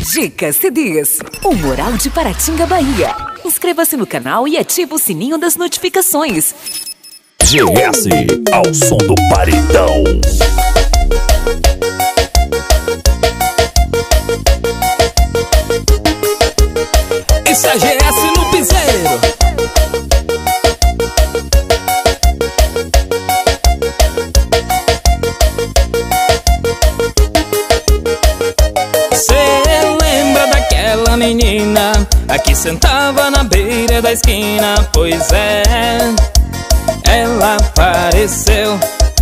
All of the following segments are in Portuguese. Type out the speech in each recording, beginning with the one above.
Dicas CDs, o Moral de Paratinga, Bahia. Inscreva-se no canal e ative o sininho das notificações. GS, ao som do paredão. Isso é GS no piseiro. Cê lembra daquela menina a que sentava na beira da esquina? Pois é, ela apareceu.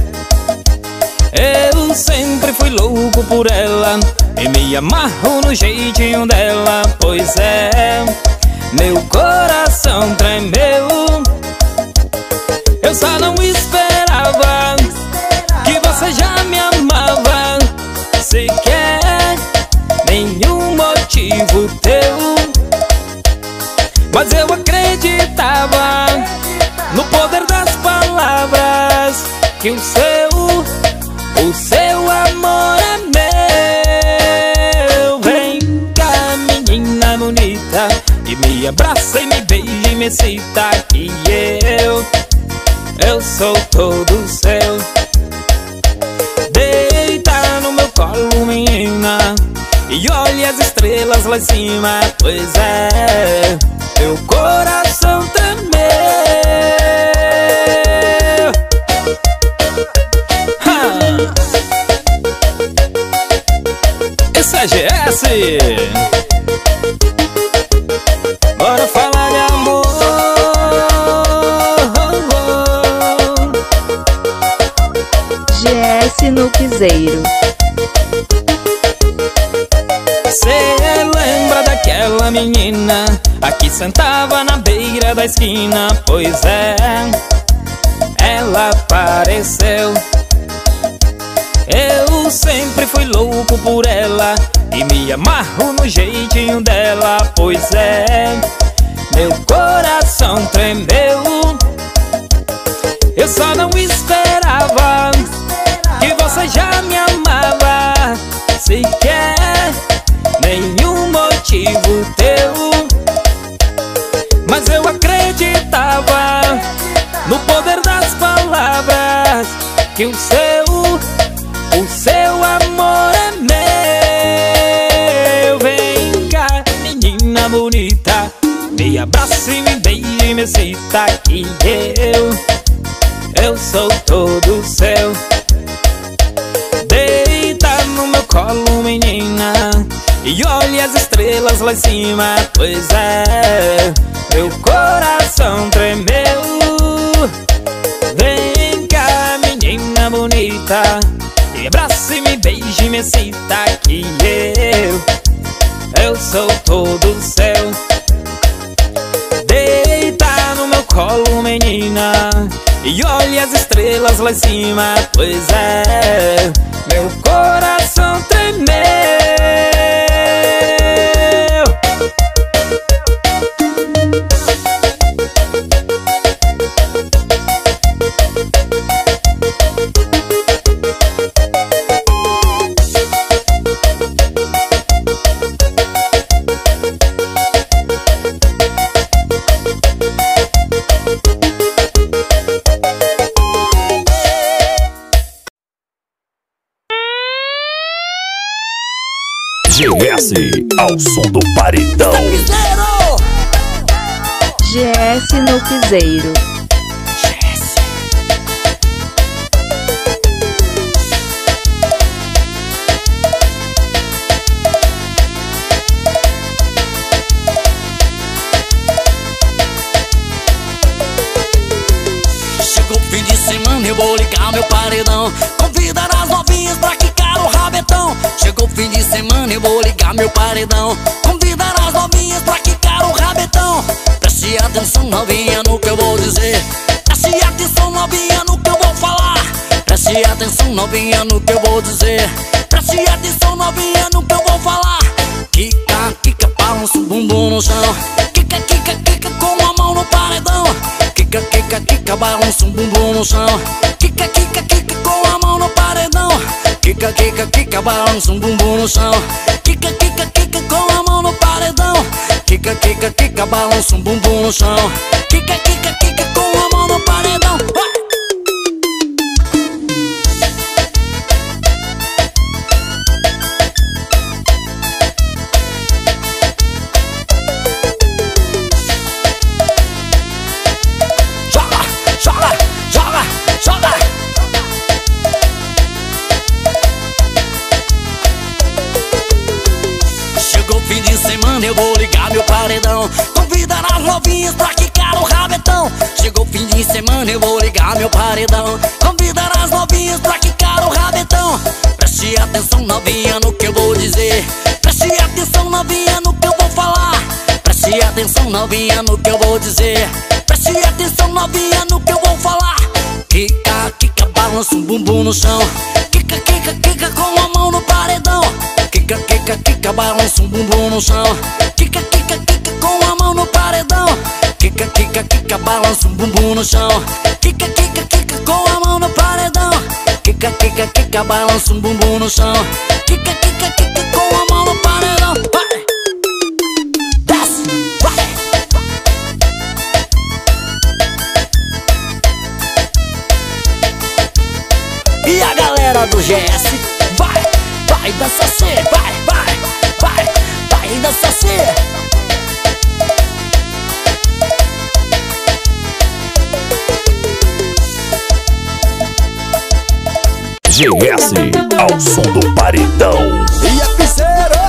Eu sempre fui louco por ela e me amarro no jeitinho dela. Pois é, meu coração tremeu. Eu só não esperava que você já me amava, sequer nenhum motivo teu. Mas eu acreditava no poder das palavras, que o seu amor é meu. Vem cá, menina bonita, e me abraça e me beija e me excita, que eu sou todo seu. Deita no meu colo, menina, e olha as estrelas lá em cima. Pois é, meu coração tremeu. Esse é GS. Bora falar de amor. GS no piseiro. Cê lembra daquela menina a que sentava na beira da esquina? Pois é, ela apareceu. Eu sempre fui louco por ela e me amarro no jeitinho dela. Pois é, meu coração tremeu. Eu só não esperava que você já me amava, sequer nenhum motivo teu. Mas eu acreditava no poder das palavras, que o seu amor é meu. Vem cá, menina bonita, me abraça e me beija e me excita, que eu sou todo seu. Deita no meu colo, menina, e olha as estrelas lá em cima. Pois é, meu coração tremeu. Vem cá, menina bonita, me abraça e me beija e me excita, que eu sou todo seu. Deita no meu colo, menina, e olha as estrelas lá em cima. Pois é, meu coração tremeu. GS, ao som do paredão. GS no piseiro. Chegou o fim de semana, eu vou ligar meu paredão, convidar as novinhas pra quicar o rabetão. Chegou o fim de semana, eu vou ligar meu paredão, convidar as novinhas pra quicar o rabetão. Preste atenção, novinha, no que eu vou dizer. Preste atenção, novinha, no que eu vou falar. Preste atenção, novinha, no que eu vou dizer. Preste atenção, novinha, no que eu vou falar. Quica, quica, balança o bumbum no chão. Quica, quica, quica, com a mão no paredão. Quica, quica, quica, balança um bumbum no chão. Quica, quica, quica, com a mão no paredão. Quica, quica, quica, balança um bumbum no chão. Quica, quica, quica, com Quica, quica, quica, balança um bumbum no chão. Quica, quica, quica, com a mão no paredão. Joga, joga, joga, joga. Chegou o fim de semana, eu vou ligar meu paredão. Convidar as novinhas pra quicar o rabetão. Chegou o fim de semana, eu vou ligar meu paredão. Convidar as novinhas pra quicar o rabetão. Preste atenção, novinha, no que eu vou dizer. Preste atenção, novinha, no que eu vou falar. Preste atenção, novinha, no que eu vou dizer. Preste atenção, novinha, no que eu vou falar. Quica, quica, balança um bumbum no chão. Quica, quica, quica, com a mão no paredão. Quica, quica, quica, balança um bumbum no chão. Quica, quica, quica, com a mão no paredão. Quica, quica, quica, balança um bumbum no chão. Quica, quica, quica, com a mão no paredão. Quica, quica, quica, balança um bumbum no chão. Quica, quica, quica, com a mão no paredão. Vai! Desce! Vai! E a galera do GS, vai! Vai dançar cê, vai, vai, vai, vai dançar cê. GS ao som do paredão. E a piseira.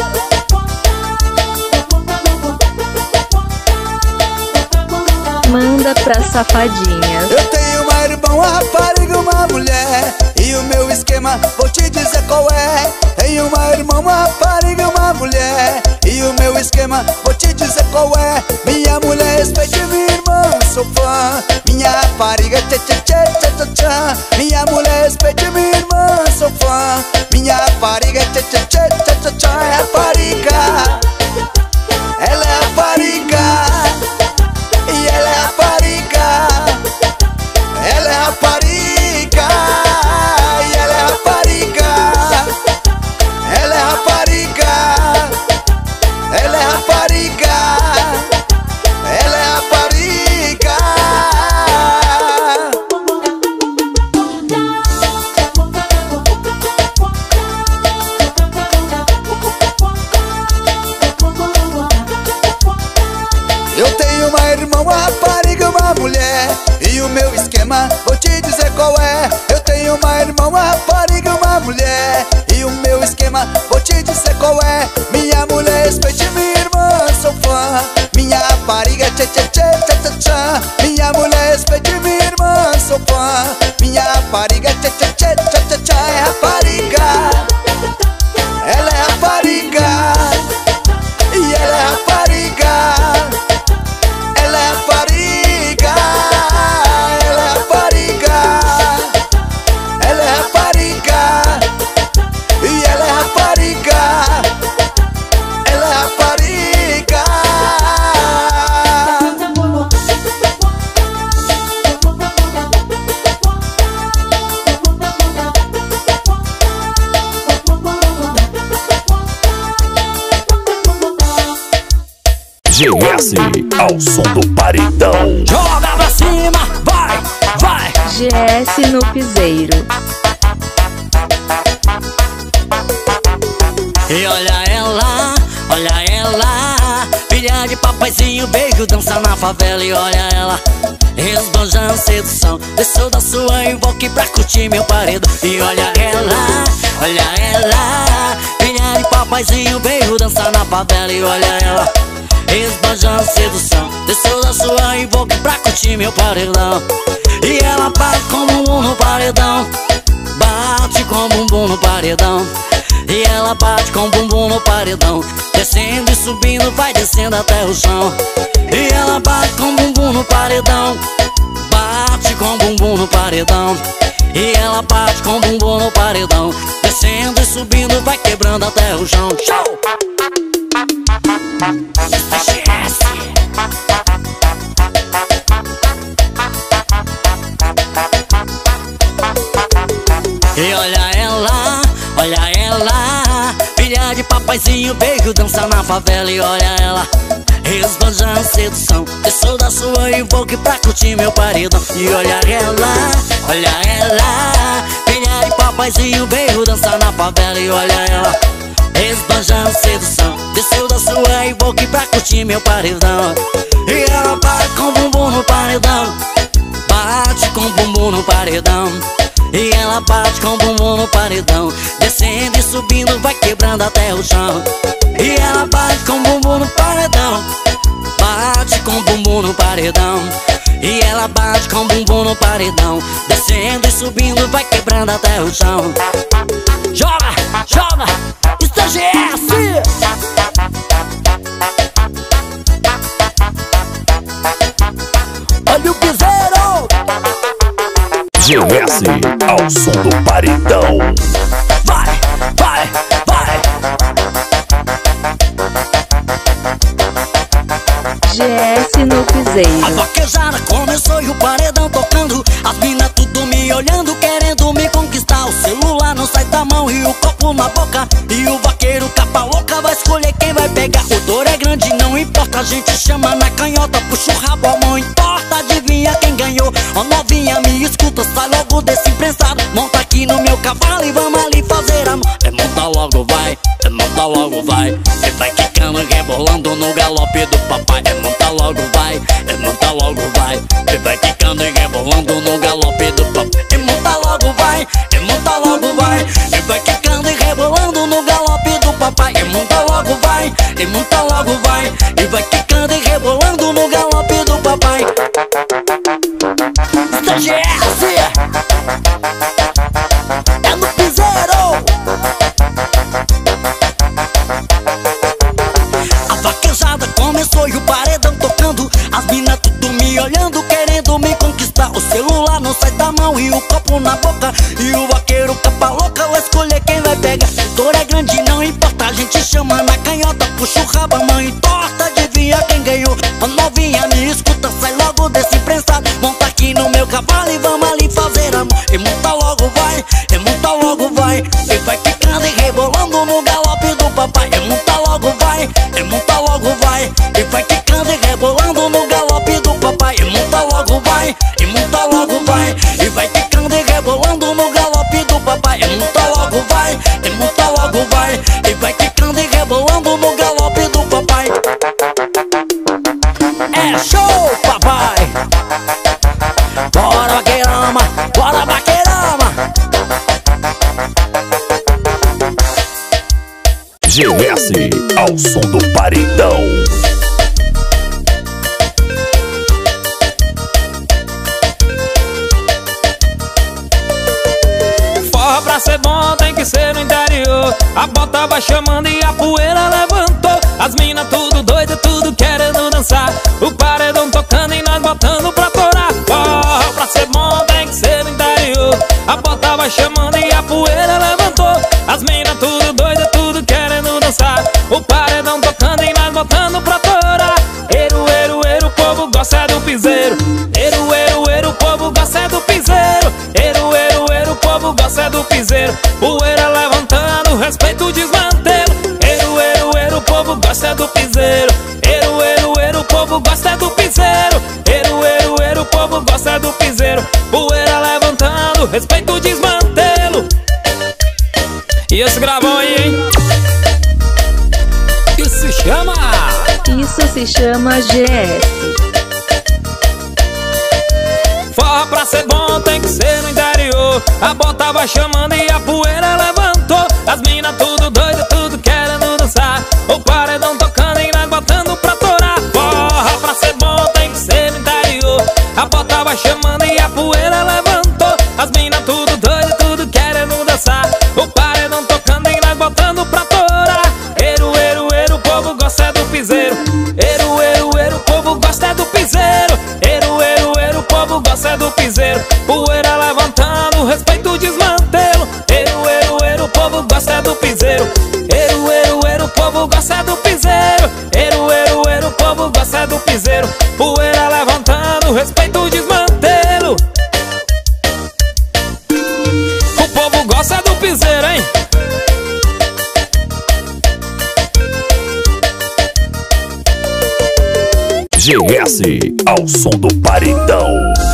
Manda pra safadinhas. Eu tenho uma irmã, uma rapariga, uma mulher. E o meu esquema, vou te dizer qual é. Tenho uma irmã, uma rapariga, uma mulher. E o meu esquema, vou te dizer qual é. Minha mulher respeite minha irmã, sou fã. Minha rapariga, tchê tchê tchê tchê tchê tchê. Minha mulher respeite minha irmã, sou fã. Minha rapariga, tchê tchê tchê tchê tchê tchê. É rapariga, ela é rapariga. E ela é rapariga. Ela é rapariga. E ela é rapariga. Ela é rapariga. Ela é rapariga. Ela é rapariga. Eu tenho uma irmã, uma rapariga, uma mulher. E o meu esquema, vou te dizer qual é. Eu tenho uma irmã, uma rapariga, uma mulher. E o meu esquema, vou te dizer qual é. Minha mulher respeite minha irmã, sou fã. Minha rapariga, tchê tchê tchê tchê tchê tchê. Minha mulher respeite minha irmã, sou fã. Minha rapariga, tchê tchê tchê tchê tchê tchê. É rapariga. Ela é rapariga. E ela é rapariga. Ela é rapariga. Ela é rapariga. Ela é rapariga. E ela é rapariga. Ela é rapariga. GS ao som do paredão. Joga pra cima, vai, vai. GS no piseiro. E olha ela, filha de papaizinho, beijo, dança na favela. E olha ela, esbanjando sedução, desceu da sua invoque pra curtir meu paredão. E olha ela, filha de papaizinho, beijo, dança na favela. E olha ela, esbanjando sedução, desceu da sua invoque pra curtir meu paredão. E ela bate com o bumbum no paredão, bate com o bumbum no paredão. E ela bate com o bumbum no paredão, descendo e subindo, vai descendo até o chão. E ela bate com o bumbum no paredão, bate com o bumbum no paredão. E ela bate com o bumbum no paredão, descendo e subindo, vai quebrando até o chão. Show! E olha ela, filha de papaizinho, beijo, dança na favela. E olha ela, esbanjando sedução. Desceu da sua Evoque pra curtir meu paredão. E olha ela, filha de papaizinho veio dançar na favela. E olha ela, esbanjando sedução. Desceu da sua Evoque pra curtir meu paredão. E ela bate com o bumbum no paredão, bate com o bumbum no paredão. E ela bate com o bumbum no paredão, descendo e subindo, vai quebrando até o chão. E ela bate com o bumbum no paredão, bate com o bumbum no paredão. E ela bate com o bumbum no paredão, descendo e subindo, vai quebrando até o chão. Joga, joga, isso é GS. Olha o piseiro. GS ao som do paredão. Vai, vai, vai. GS no piseiro. A vaquejada começou e o paredão tocando. As minas tudo me olhando, querendo me conquistar. O celular não sai da mão e o copo na boca. E o vaqueiro capa louca vai escolher quem vai pegar. O touro é grande, não importa, a gente chama na canhota. Puxa o rabo, a mão importa, adivinha quem ganhou. Ó novinha, me escuta, sai logo desse imprensado. Monta aqui no meu cavalo e vamos ali fazer amor. Monta logo vai, monta logo vai. E vai quicando e rebolando no galope do papai. Monta logo vai, monta logo vai. E vai quicando e rebolando no galope do papai. Monta logo vai, monta logo vai. E vai quicando e rebolando no galope do papai. Monta logo vai, monta logo vai. E vai quicando e rebolando no galope do papai. GS é no piseiro. A vaquejada começou e o paredão tocando. As minas tudo me olhando, querendo me conquistar. O celular não sai da mão e o copo na boca. E o vaqueiro capa louca vai escolher quem vai pegar. O touro é grande, não importa, a gente chama na canhota. Puxa o rabo, a mãe torta, adivinha quem ganhou. A novinha me escuta, sai logo desse imprensado. Monta aqui no meu cavalo e vamos ali fazer amor. E monta logo vai, e monta logo vai. E vai quicando e rebolando no galope do papai. E monta logo vai, e monta logo vai. E vai quicando e rebolando no galope do papai. E monta logo vai, e monta logo vai. E vai quicando e rebolando no galope do papai. E monta logo vai, e monta logo vai. E vai quicando e rebolando no galope do papai. É show, papai. Bora vaqueirama, bora vaqueirama. GS ao som do paredão. Forró pra ser bom tem que ser no interior. A bota vai chamando e a poeira levantou. As minas tudo doida, tudo querendo dançar. O paredão tocando e nós botando pra torar. Forró pra ser bom tem que ser no interior. A bota vai chamando e a poeira levantou. As minas tudo doida, tudo querendo dançar. O paredão tocando e nós botando pra torar. Eru, eru, eru, o povo gosta é do piseiro. Eru, eru, eru, o povo gosta é do piseiro. Eru, eru, eru, o povo gosta é do piseiro. Poeira levantando, respeito desmantelo. Eru, eru, eru, o povo gosta é do piseiro. Eru, eru, eru, o povo gosta é do piseiro. Eru, eru, eru, o povo gosta é do piseiro. Poeira levantando, respeito desmantelo. E esse gravão aí, hein? Isso se chama GS. Forró pra ser bom tem que ser no interior. A bota vai chamando e a poeira levantou. As minas tudo doido, tudo querendo dançar. O paredão tocando e nós botando pra torar. Forró pra ser bom tem que ser no interior. A bota vai chamando e a poeira levantou. As minas tudo doido, tudo querendo dançar. O paredão tocando e nós botando pra torar. Eru, eru, eru, o povo gosta é do piseiro. Eru, eru, eru, o povo gosta é do piseiro. Eru, eru, eru, o povo gosta é do piseiro. Poeira levantando, respeito desmantelo. Eru, eru, eru, o povo gosta é do piseiro. Eru, eru, GS ao som do paredão.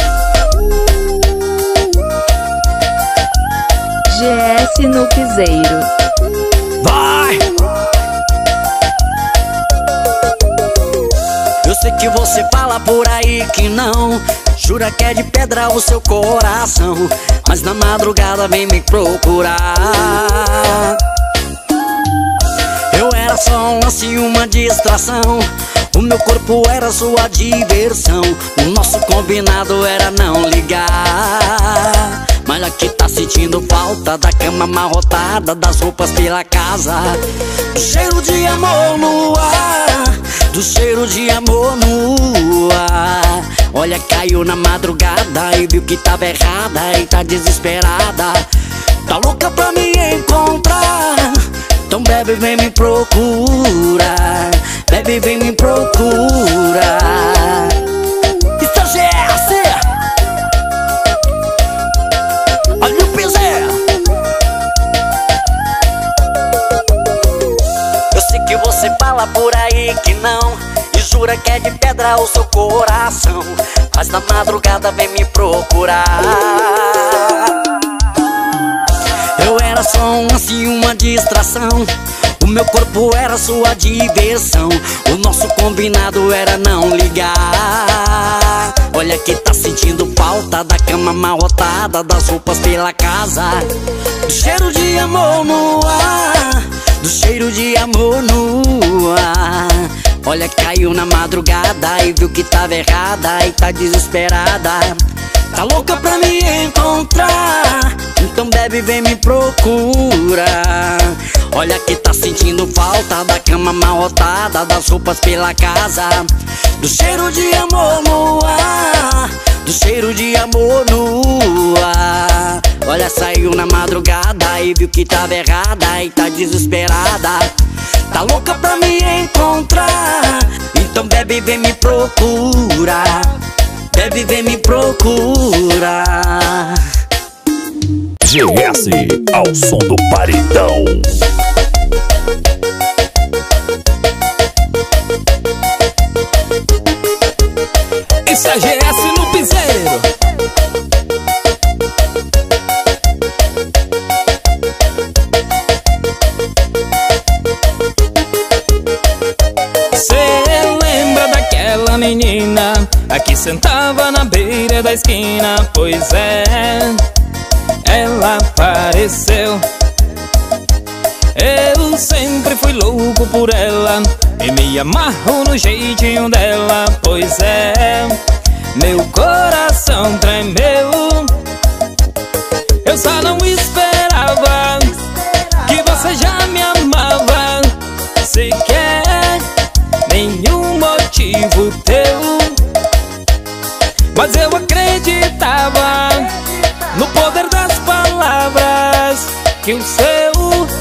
GS no piseiro. Vai! Eu sei que você fala por aí que não, jura que é de pedra o seu coração, mas na madrugada vem me procurar. Eu era só um lance e uma distração, o meu corpo era sua diversão, o nosso combinado era não ligar. Mas aqui tá sentindo falta da cama amarrotada, das roupas pela casa, do cheiro de amor no ar, do cheiro de amor no ar. Olha, caiu na madrugada e viu que tava errada e tá desesperada, tá louca pra me encontrar. Então bebe, vem me procurar, bebe, vem me procurar. Isso é GS! Olha o piseiro! Eu sei que você fala por aí que não, e jura que é de pedra o seu coração, mas na madrugada vem me procurar. Eu era só um lance e uma distração, o meu corpo era sua diversão, o nosso combinado era não ligar. Olha que tá sentindo falta da cama amarrotada, das roupas pela casa, do cheiro de amor no ar, do cheiro de amor no ar. Olha, caiu na madrugada e viu que tava errada e tá desesperada, tá louca pra me encontrar. Então bebe, vem me procurar. Olha que tá sentindo falta da cama amarrotada, das roupas pela casa, do cheiro de amor no ar, do cheiro de amor no ar. Olha, saiu na madrugada e viu que tava errada e tá desesperada, tá louca pra me encontrar. Então bebe, vem me procurar, bebe, vem me procurar. GS ao som do paredão. Isso é GS no piseiro. Cê lembra daquela menina a que sentava na beira da esquina? Pois é, ela apareceu. Eu sempre fui louco por ela e me amarro no jeitinho dela. Pois é, meu coração tremeu. Eu só não esperava que você já me amava, sequer nenhum motivo teu. Mas eu acreditava no poder das palavras, que o seu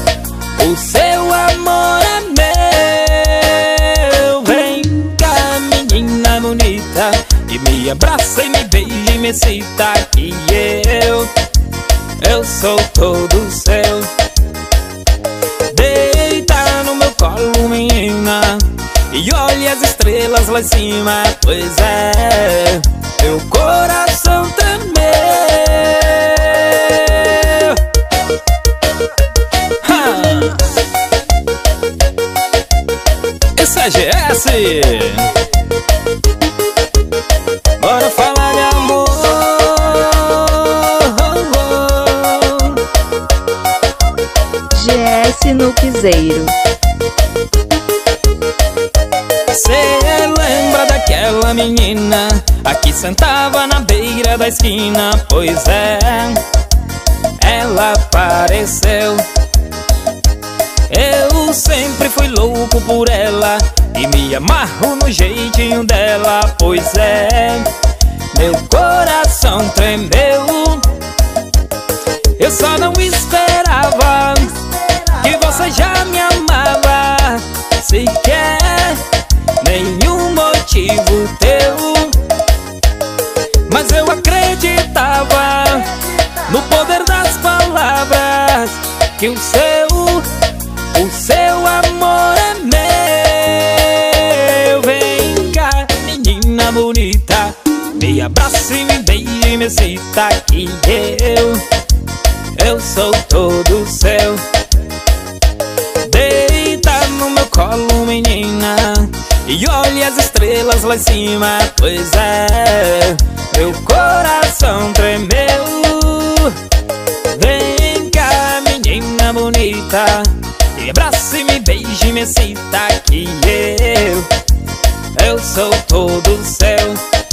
amor é meu. Vem cá, menina bonita, e me abraça e me beija e me excita, que eu sou todo seu. Deita no meu colo, menina, e olha as estrelas lá em cima. Pois é, meu coração tremeu. Esse é GS. Bora falar de amor. GS no piseiro. Cê lembra daquela menina a que sentava na beira da esquina? Pois é, ela apareceu. Eu sempre fui louco por ela e me amarro no jeitinho dela. Pois é, meu coração tremeu. Eu só não esperava que você já me amava, sequer nenhum motivo teu. Mas eu acreditava no poder das palavras, que o seu amor é meu. Vem cá, menina cita que eu sou todo seu. Deita no meu colo, menina, e olhe as estrelas lá em cima. Pois é, meu coração tremeu. Vem cá, menina bonita, me abraça e me beije e me cita que eu sou todo seu.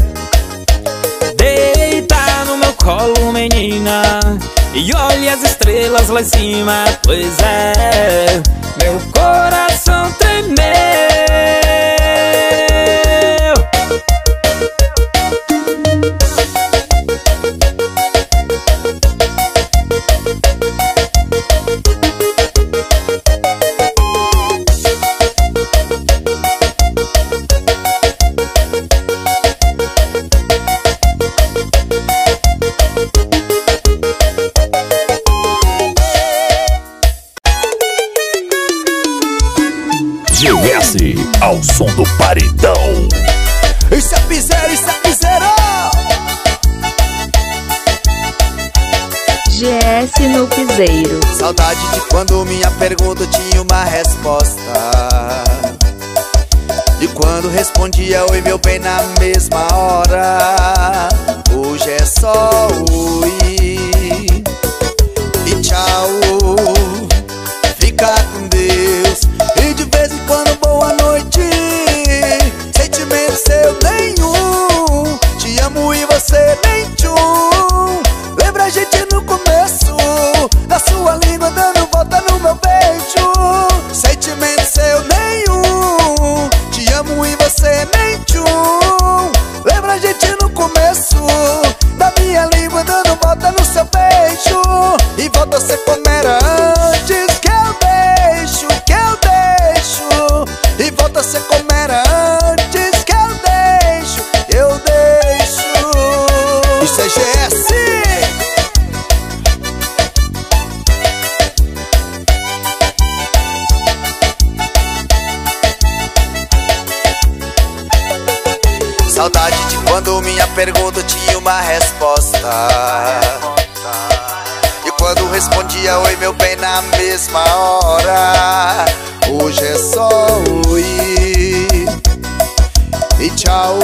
Deita no meu colo, menina, e olhe as estrelas lá em cima. Pois é, meu coração tremeu. GS ao som do paredão. Isso é piseiro, isso é piseiro. GS no piseiro. Saudade de quando minha pergunta tinha uma resposta, de quando respondia oi meu bem na mesma hora. Hoje é só oi e tchau, fica com Deus. E de vez em quando boa noite, sentimento seu nenhum. Te amo e você nem tchum. Lembra a gente no começo, da sua língua dando volta no meu beijo. Sentimento seu nenhum. Te amo e você nem tchum. Lembra a gente no começo, da minha língua dando volta no seu beijo. E volta a ser como era antes, que eu deixo, que eu deixo. E volta a ser como era antes, que eu deixo, eu deixo. Isso é GS. Saudade de quando minha pergunta tinha uma resposta, e quando respondia oi meu bem na mesma hora. Hoje é só oi e tchau,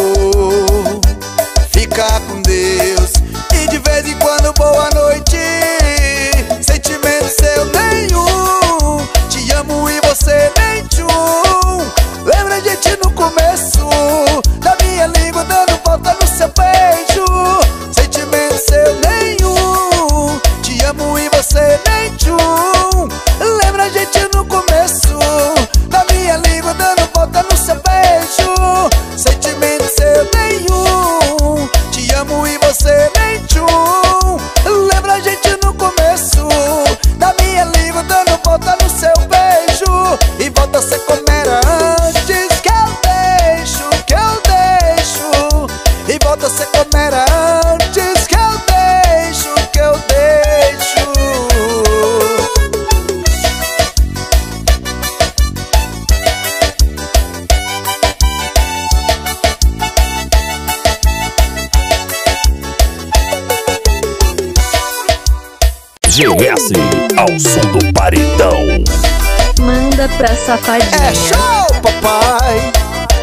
fica com Deus. E de vez em quando boa noite, sentimento seu nenhum. Te amo e você nem tchum. Lembra a gente no começo, da minha língua dando volta no seu beijo. Sentimento seu nenhum. Te amo e você nem tchum. Lembra a gente no começo, da minha língua dando volta no seu beijo. Sentimento seu nenhum. Te amo e você nem tchum. Lembra a gente no começo, da minha língua dando volta no seu beijo. E volta a ser como era antes, que eu deixo, que eu deixo. E volta a ser como era antes, que eu deixo, que eu deixo. GS ao som do paredão. Manda pra safadinha. É show, papai.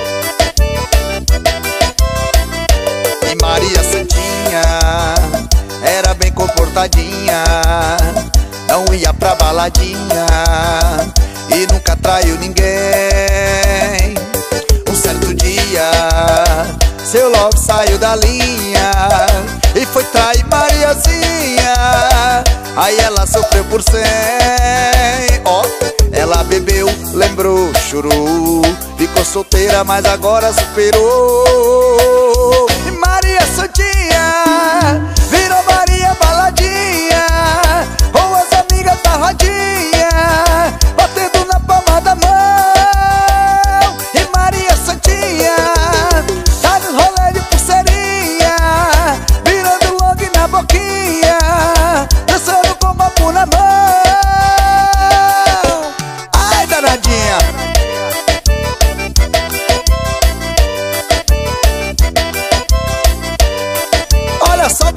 E Maria Santinha era bem comportadinha, não ia pra baladinha e nunca traiu ninguém. Um certo dia, seu logo saiu da linha e foi trair Mariazinha. Aí ela sofreu por 100, ó. Ela bebeu, lembrou, chorou, ficou solteira, mas agora superou. E Maria Santinha virou Maria Baladinha, com as amigas da rodinha, batendo na palma da mão. E Maria Santinha tá no rolê de pulseirinha, virando long na boquinha, dançando com papo na mão. Ai, danadinha. Olha só,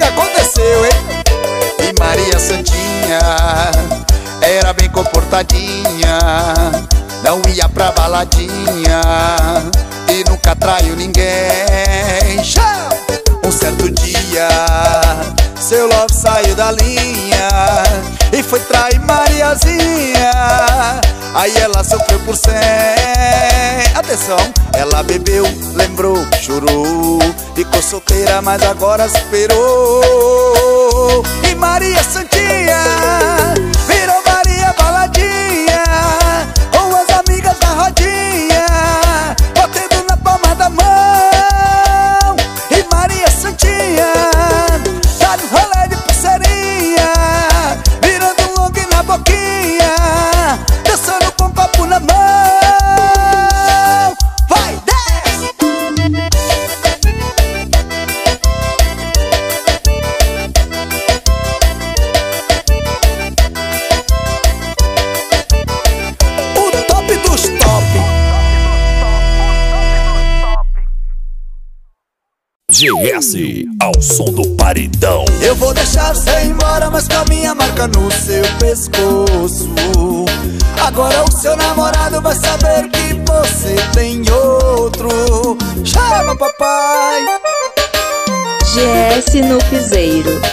comportadinha, não ia pra baladinha e nunca traiu ninguém. Um certo dia seu love saiu da linha e foi trair Mariazinha. Aí ela sofreu por 100. Atenção, ela bebeu, lembrou, chorou, ficou solteira, mas agora superou. E Maria Santinha virou Maria Baladinha, com as amigas da rodinha, batendo na palma da mão. E Maria Santinha tá no rolê de pulseirinha, virando um long na boquinha, dançando com copo na mão. Vai, desce! O top dos top. GS, ao som do paredão. Eu vou deixar você ir embora, mas com a minha marca no seu pescoço. Agora o seu namorado vai saber que você tem outro. Chama papai. GS no piseiro.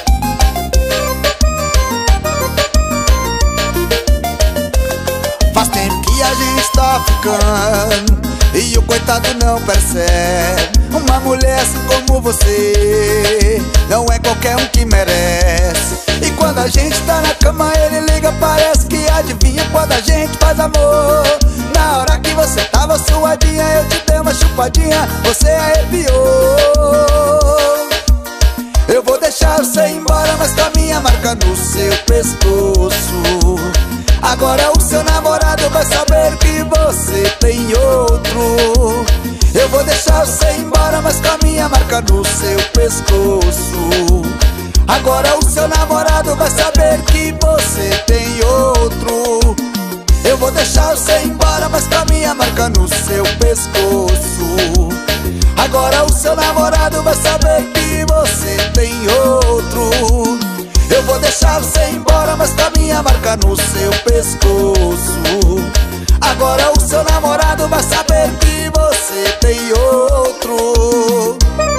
Faz tempo que a gente tá ficando e o coitado não percebe. Uma mulher assim como você não é qualquer um que merece. E quando a gente tá na cama ele liga, parece que adivinha quando a gente faz amor. Na hora que você tava suadinha eu te dei uma chupadinha, você arrepiou. Eu vou deixar você ir embora, mas com a minha marca no seu pescoço. Agora o seu namorado vai saber que você tem outro. Eu vou deixar você ir embora, mas com a minha marca no seu pescoço. Agora o seu namorado vai saber que você tem outro. Eu vou deixar você ir embora, mas com a minha marca no seu pescoço. Agora o seu namorado vai saber que você tem outro. Eu vou deixar você ir embora, mas com a minha marca no seu pescoço. Agora o seu namorado vai saber que você tem outro.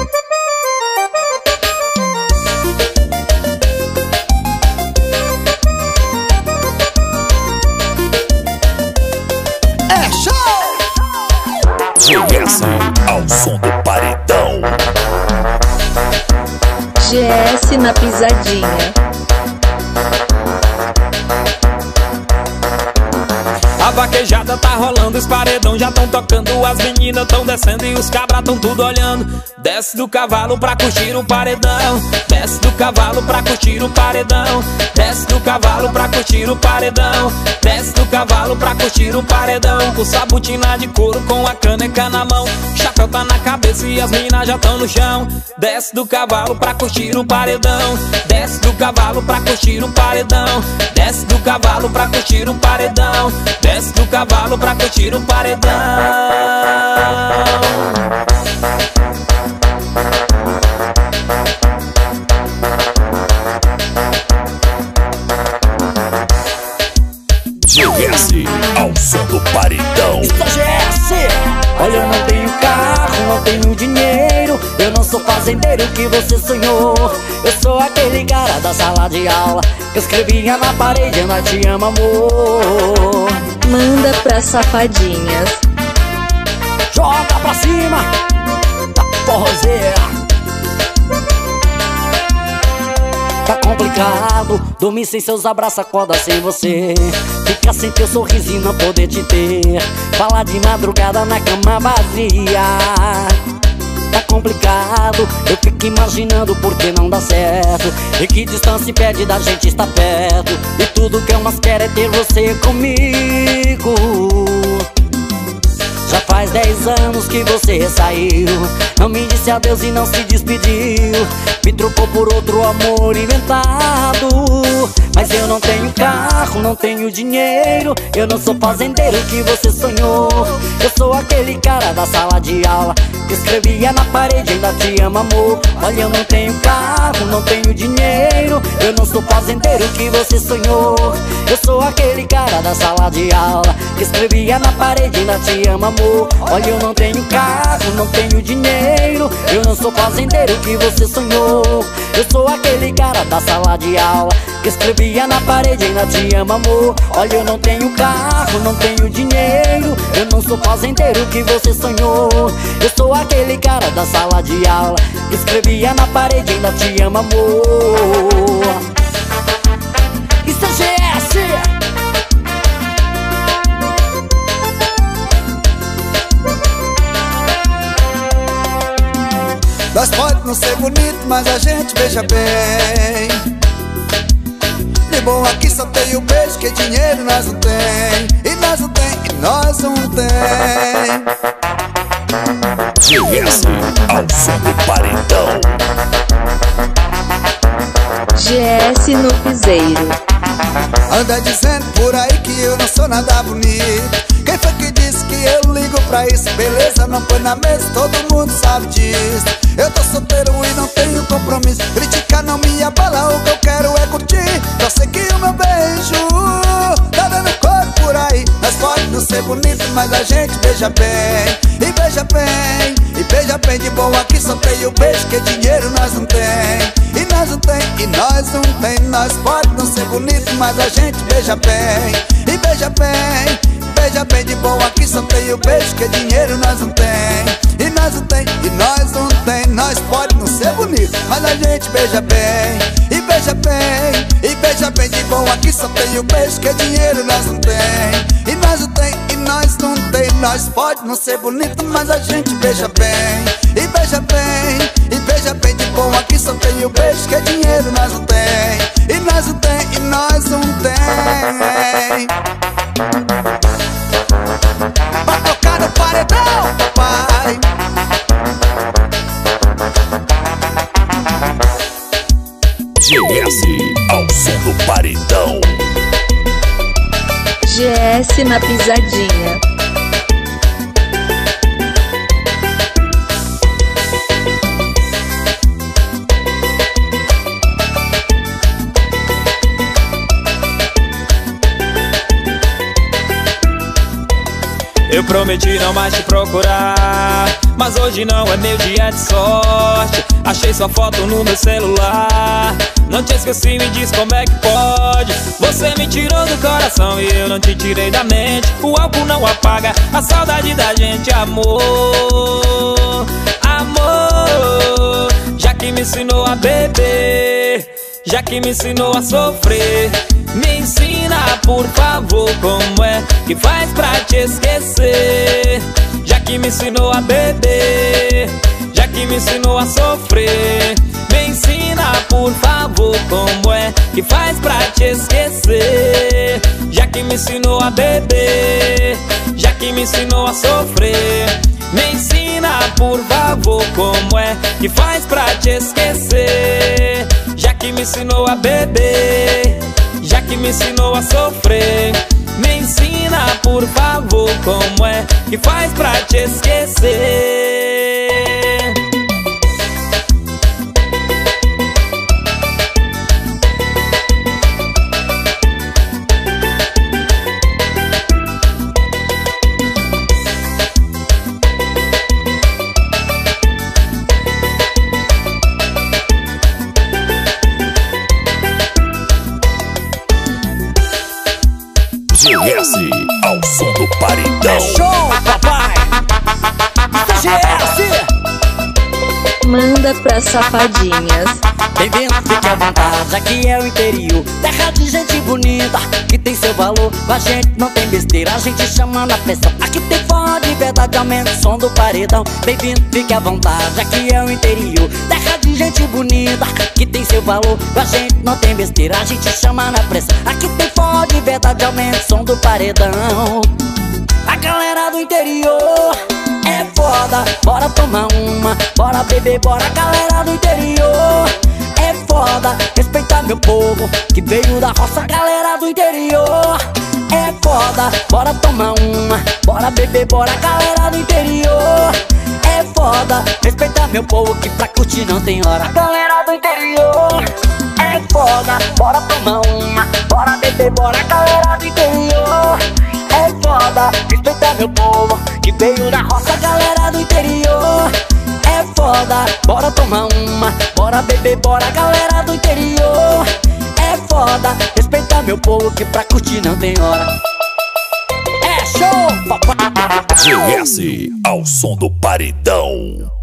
É show! GS, ao som do paredão. GS na pisadinha. A vaquejada tá rolando, os paredão já tão tocando, as meninas tão descendo e os cabras tão tudo olhando. Desce do cavalo pra curtir o paredão, desce do cavalo pra curtir o paredão, desce do cavalo pra curtir o paredão, desce do cavalo pra curtir o paredão. Com sabotina de couro, com a caneca na mão, chapéu tá na cabeça e as minas já tão no chão. Desce do cavalo pra curtir o paredão, desce do cavalo pra curtir o paredão, desce do cavalo pra curtir o paredão, desce do cavalo pra curtir o paredão. GS, ao som do paredão. Isso é GS! Olha, eu não tenho carro, não tenho dinheiro, eu não sou fazendeiro que você sonhou. Eu sou aquele cara da sala de aula que escrevia na parede: nós te ama, amor. Manda pra safadinhas. Joga pra cima da forrozeira. Tá complicado dormir sem seus abraços, acordar sem você, ficar sem teu sorriso e não poder te ter, falar de madrugada na cama vazia. Tá complicado, eu fico imaginando por que não dá certo, e que distância impede da gente estar perto, e tudo que eu mais quero é ter você comigo. Já faz 10 anos que você saiu, não me disse adeus e não se despediu, me trocou por outro amor inventado. Mas eu não tenho carro, não tenho dinheiro, eu não sou fazendeiro que você sonhou. Eu sou aquele cara da sala de aula escrevia na parede, ainda te amo, amor. Olha, eu não tenho carro, não tenho dinheiro, eu não sou fazendeiro que você sonhou. Eu sou aquele cara da sala de aula que escrevia na parede, ainda te amo, amor. Olha, eu não tenho carro, não tenho dinheiro, eu não sou fazendeiro que você sonhou. Eu sou aquele cara da sala de aula que escrevia na parede, ainda te amo, amor. Olha, eu não tenho carro, não tenho dinheiro, eu não sou fazendeiro que você sonhou. Eu sou aquele cara da sala de aula que escrevia na parede, ainda te amo, amor. Isso é GS. Nós pode não ser bonito, mas a gente beija bem. De bom aqui só tem o beijo, que dinheiro nós não tem. E nós não tem, e nós não tem. GS ao som do paredão. GS no piseiro. Anda dizendo por aí que eu não sou nada bonito. Quem foi que disse que eu ligo pra isso? Beleza, não põe na mesa, todo mundo sabe disso. Eu tô solteiro e não tenho compromisso. Criticar não me abala, o que eu quero é curtir. Só sei que o meu beijo tá dando cor por aí. Nós pode não ser bonito, mas a gente beija bem. E beija bem, e beija bem. De bom aqui só tem o beijo, que dinheiro nós não tem. E nós não tem, e nós não tem. Nós pode não ser bonito, mas a gente beija bem. E beija bem, beija bem. De bom aqui só tem o beijo, que dinheiro nós não tem. E nós não tem, e nós não tem. Nós pode não ser bonito, mas a gente beija bem. E beija bem, e beija bem. De bom aqui só tem o beijo, que dinheiro nós não tem. E nós não tem, e nós não tem. Nós pode não ser bonito, mas a gente beija bem. E beija bem, e beija bem. De bom aqui só tem o beijo, que dinheiro nós não tem. E nós não tem, e nós não tem. Pra tocar no paredão, papai. GS ao som do paredão. GS na pisadinha. Eu prometi não mais te procurar, mas hoje não é meu dia de sorte. Achei sua foto no meu celular, não te esqueci, me diz como é que pode. Você me tirou do coração e eu não te tirei da mente. O álcool não apaga a saudade da gente, amor. Amor, já que me ensinou a beber, já que me ensinou a sofrer, me ensina, por favor, como é que faz pra te esquecer. Já que me ensinou a beber, já que me ensinou a sofrer, me ensina, por favor, como é que faz pra te esquecer. Já que me ensinou a beber, já que me ensinou a sofrer, me ensina, por favor, como é que faz pra te esquecer. Já que me ensinou a beber, já que me ensinou a sofrer, me ensina, por favor, como é que faz pra te esquecer. GS ao som do paredão. Show, papai! Isso é GS! Manda pra safadinhas. Bem-vindo, fique à vontade, aqui é o interior, terra de gente bonita, que tem seu valor. Com a gente não tem besteira, a gente chama na pressão. Aqui tem forró de verdade, aumenta o som do paredão. Bem-vindo, fique à vontade, aqui é o interior, terra de gente bonita, que tem seu valor. Com a gente não tem besteira, a gente chama na pressão. Aqui tem forró de verdade, aumenta o som do paredão. A galera do interior é foda, bora tomar uma, bora beber, bora. Galera do interior é foda, respeitar meu povo que veio da roça. Galera do interior é foda, bora tomar uma, bora beber, bora. Galera do interior é foda. foda, respeita meu povo que pra curtir não tem hora. A galera do interior é foda, bora tomar uma, bora beber, bora. Galera do interior é foda, respeita meu povo que veio da roça. Galera do interior é foda, bora tomar uma, bora beber, bora. Galera do interior é foda, respeita meu povo que pra curtir não tem hora. É show, papai! GS ao som do paredão.